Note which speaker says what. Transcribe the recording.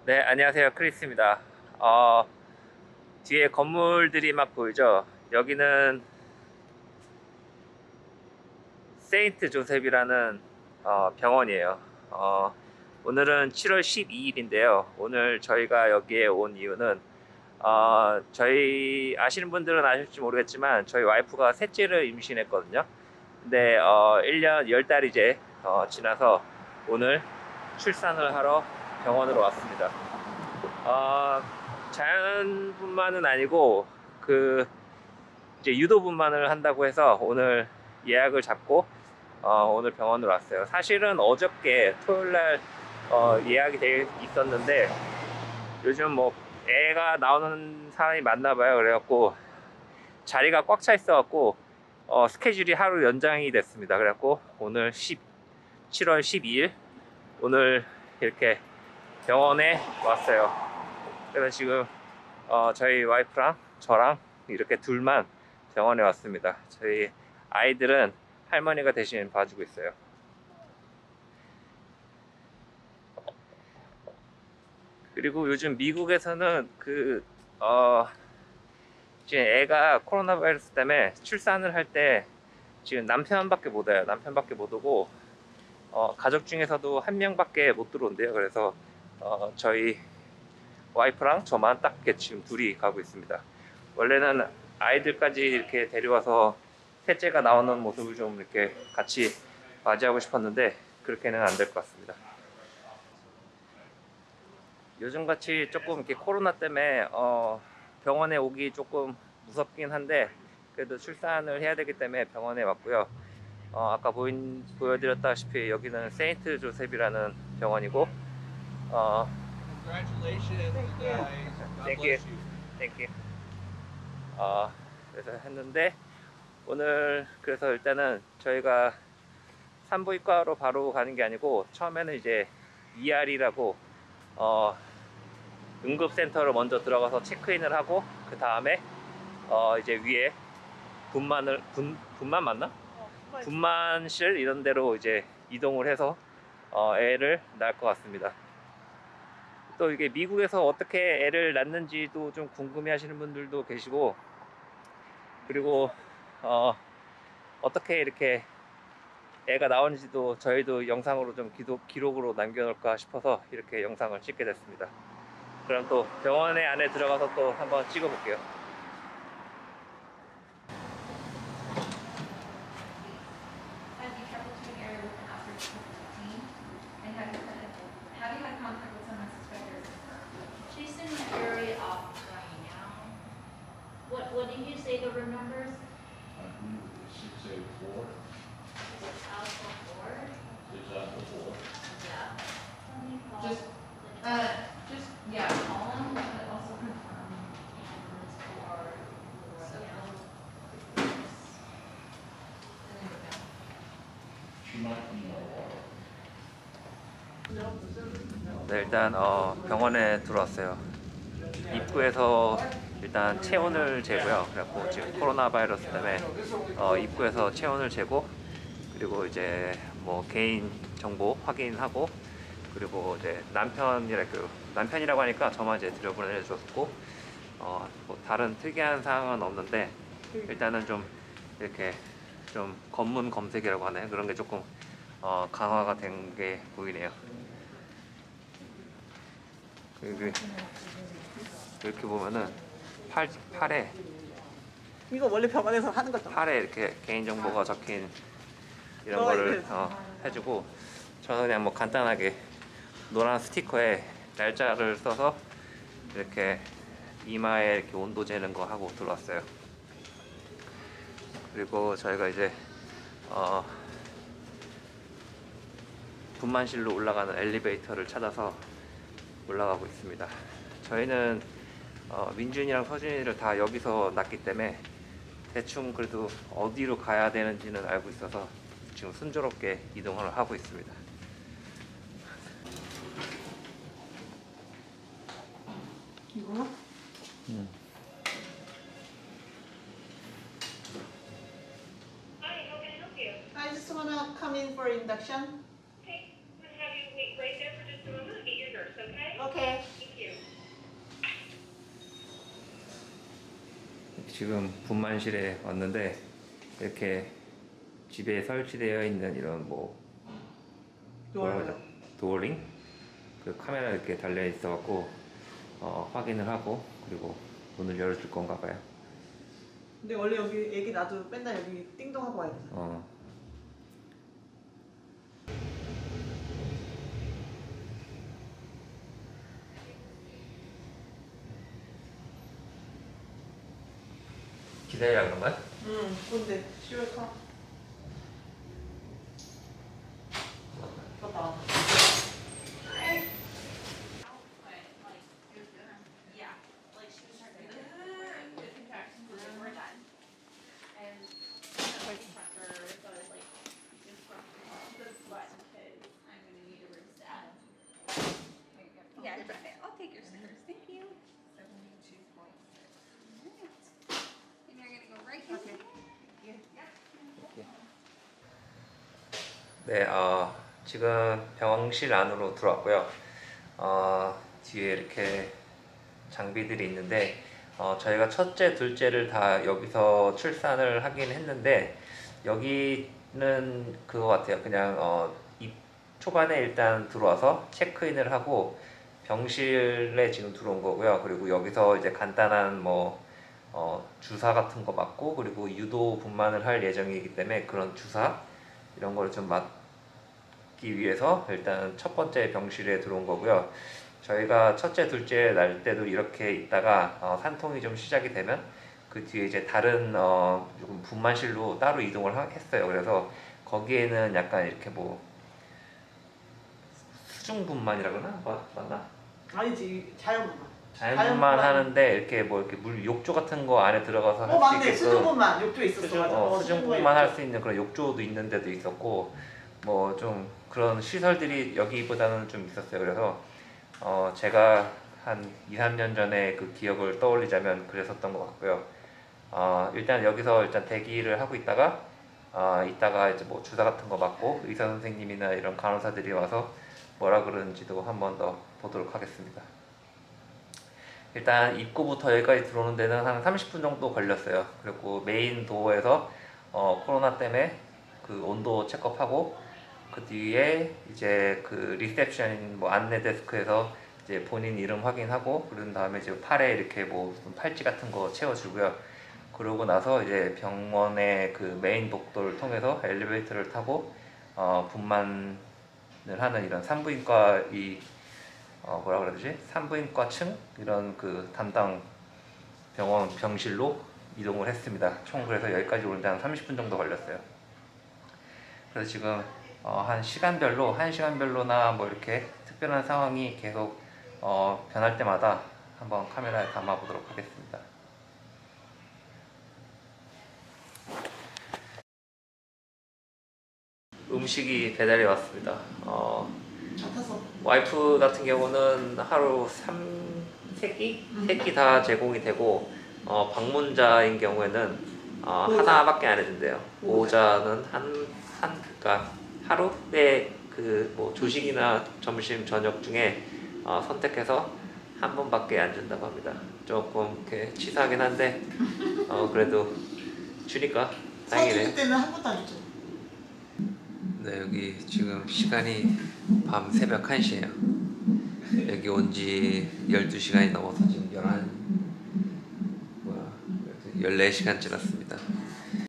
Speaker 1: 네, 안녕하세요. 크리스입니다. 어, 뒤에 건물들이 막 보이죠? 여기는 세인트 조셉이라는 병원이에요. 어, 오늘은 7월 12일인데요. 오늘 저희가 여기에 온 이유는 저희 아시는 분들은 아실지 모르겠지만 저희 와이프가 셋째를 임신했거든요. 근데 1년 10달 이제 지나서 오늘 출산을 하러 병원으로 왔습니다. 어, 자연분만은 아니고 그 이제 유도분만을 한다고 해서 오늘 예약을 잡고 오늘 병원으로 왔어요. 사실은 어저께 토요일날 예약이 돼 있었는데 요즘 뭐 애가 나오는 사람이 많나 봐요. 그래갖고 자리가 꽉 차 있어갖고 스케줄이 하루 연장이 됐습니다. 그래갖고 오늘 7월 12일 오늘 이렇게 병원에 왔어요. 그래서 지금 저희 와이프랑 저랑 이렇게 둘만 병원에 왔습니다. 저희 아이들은 할머니가 대신 봐주고 있어요. 그리고 요즘 미국에서는 지금 애가 코로나 바이러스 때문에 출산을 할 때 지금 남편밖에 못 와요. 남편밖에 못 오고 가족 중에서도 한 명밖에 못 들어온대요. 그래서 저희 와이프랑 저만 딱 이렇게 지금 둘이 가고 있습니다. 원래는 아이들까지 이렇게 데려와서 셋째가 나오는 모습을 좀 이렇게 같이 맞이하고 싶었는데 그렇게는 안 될 것 같습니다. 요즘같이 조금 이렇게 코로나 때문에 병원에 오기 조금 무섭긴 한데 그래도 출산을 해야 되기 때문에 병원에 왔고요. 아까 보여드렸다시피 여기는 세인트 조셉이라는 병원이고
Speaker 2: Congratulations, guys. God
Speaker 1: Thank you.
Speaker 2: bless you.
Speaker 1: Thank you. 그래서 했는데 오늘 그래서 일단은 저희가 산부인과로 바로 가는 게 아니고 처음에는 이제 ER이라고 응급센터로 먼저 들어가서 체크인을 하고 그 다음에 이제 위에 분만 맞나? 분만실 이런 데로 이제 이동을 해서 애를 낳을 것 같습니다. 또 이게 미국에서 어떻게 애를 낳는지도 좀 궁금해 하시는 분들도 계시고 그리고 어떻게 이렇게 애가 나오는지도 저희도 영상으로 좀 기록으로 남겨놓을까 싶어서 이렇게 영상을 찍게 됐습니다. 그럼 또 병원에 안에 들어가서 또 한번 찍어볼게요.
Speaker 3: Have you trouble treating area with an after 15? And have you had contact with someone suspected of confirmed?
Speaker 4: She's in the area of right now. What did you say the room numbers?
Speaker 5: I believe it was 684,
Speaker 4: It's Alpha 4.
Speaker 5: 684.
Speaker 4: Yeah. Let me call.
Speaker 3: Yeah, call them, but also confirm.
Speaker 4: And it's for.
Speaker 3: So, and then go down.
Speaker 5: She might be on water.
Speaker 1: 네, 일단 병원에 들어왔어요. 입구에서 일단 체온을 재고요. 그래갖고 지금 코로나 바이러스 때문에 입구에서 체온을 재고 그리고 이제 뭐 개인 정보 확인하고 그리고 이제 남편이라고 하니까 저만 이제 들여보내줬고 뭐 다른 특이한 사항은 없는데 일단은 좀 이렇게 좀 검문 검색이라고 하네 그런 게 조금 강화가 된 게 보이네요. 이렇게 보면은 팔에
Speaker 6: 이거 원래 병원에서 하는 거죠?
Speaker 1: 팔에 이렇게 개인정보가 적힌 이런
Speaker 6: 어,
Speaker 1: 거를
Speaker 6: 이렇게.
Speaker 1: 해주고 저는 그냥 뭐 간단하게 노란 스티커에 날짜를 써서 이렇게 이마에 이렇게 온도 재는 거 하고 들어왔어요. 그리고 저희가 이제 분만실로 올라가는 엘리베이터를 찾아서 올라가고 있습니다. 저희는 민준이랑 서준이를 다 여기서 낳기 때문에 대충 그래도 어디로 가야 되는지는 알고 있어서 지금 순조롭게 이동을 하고 있습니다.
Speaker 6: 이거?
Speaker 7: Hi, how can I help you?
Speaker 6: I just wanna come in for induction.
Speaker 7: Okay, I'm gonna have you wait right there for just a moment. I'll get your nurse, okay?
Speaker 6: Okay.
Speaker 1: 지금 분만실에 왔는데 이렇게 집에 설치되어 있는 이런 뭐 뭐라고 하죠? 도어링? 그 카메라 이렇게 달려 있어 갖고 확인을 하고 그리고 문을 열어줄 건가 봐요.
Speaker 6: 근데 원래 여기 애기 놔도 맨날 여기 띵동하고 와야 되잖아.
Speaker 1: 기다리라 그런 거야?
Speaker 6: 응. 근데 10월 카. 맞다.
Speaker 3: Yeah, like she was starting to get good contractions and then we're done. And like pressure, so I was like, the butt because I'm gonna need a room stat. Yeah, you're right. I'll take your stickers. Thank you. 72.6. And you're gonna go right here. Okay.
Speaker 1: 네, 지금 병실 안으로 들어왔고요. 뒤에 이렇게 장비들이 있는데 저희가 첫째, 둘째를 다 여기서 출산을 하긴 했는데 여기는 그거 같아요. 그냥 초반에 일단 들어와서 체크인을 하고 병실에 지금 들어온 거고요. 그리고 여기서 이제 간단한 뭐 주사 같은 거 맞고 그리고 유도 분만을 할 예정이기 때문에 그런 주사 이런 거를 좀 맞기 위해서 일단 첫 번째 병실에 들어온 거고요. 저희가 첫째, 둘째 날 때도 이렇게 있다가 산통이 좀 시작이 되면 그 뒤에 이제 다른 조금 분만실로 따로 이동을 했어요. 그래서 거기에는 약간 이렇게 뭐 수중 분만이라 그러나? 맞나?
Speaker 6: 아니지. 자연분만.
Speaker 1: 자연분만 하는데 이렇게 뭐 이렇게 물 욕조 같은 거 안에 들어가서 할 수
Speaker 6: 맞네.
Speaker 1: 있게끔
Speaker 6: 수중분만. 욕조 있었어. 맞아.
Speaker 1: 수중분만 할 수 있는 그런 욕조도 있는 데도 있었고 뭐 좀 그런 시설들이 여기보다는 좀 있었어요. 그래서 제가 한 2-3년 전에 그 기억을 떠올리자면 그랬었던 것 같고요. 일단 여기서 일단 대기를 하고 있다가 이따가 이제 뭐 주사 같은 거 맞고 의사 선생님이나 이런 간호사들이 와서 뭐라 그러는지도 한 번 더 보도록 하겠습니다. 일단 입구부터 여기까지 들어오는 데는 한 30분 정도 걸렸어요. 그리고 메인 도어에서 코로나 때문에 그 온도 체크업하고 그 뒤에 이제 그 리셉션 뭐 안내 데스크에서 이제 본인 이름 확인하고 그런 다음에 이제 팔에 이렇게 뭐 무슨 팔찌 같은 거 채워주고요. 그러고 나서 이제 병원의 그 메인 복도를 통해서 엘리베이터를 타고 분만을 하는 이런 산부인과 뭐라 그래야 되지? 산부인과 층 이런 그 담당 병원 병실로 이동을 했습니다. 총 그래서 여기까지 오는데 한 30분 정도 걸렸어요. 그래서 지금 한 시간별로나 뭐 이렇게 특별한 상황이 계속 변할 때마다 한번 카메라에 담아 보도록 하겠습니다. 음식이 배달이 왔습니다. 와이프 같은 경우는 하루 3끼 다 제공이 되고 방문자인 경우에는 하나밖에 안 해준대요. 보호자는 그러니까 하루에 그 뭐 조식이나 점심, 저녁 중에 선택해서 한 번밖에 안 준다고 합니다. 조금 이렇게 치사하긴 한데 그래도 주니까 다행이네요.
Speaker 6: 사줄 때는 한 번도 안 줬죠.
Speaker 1: 네, 여기 지금 시간이 밤 새벽 1시예요. 여기 온 지 12시간이 넘어서 지금 14시간 지났습니다.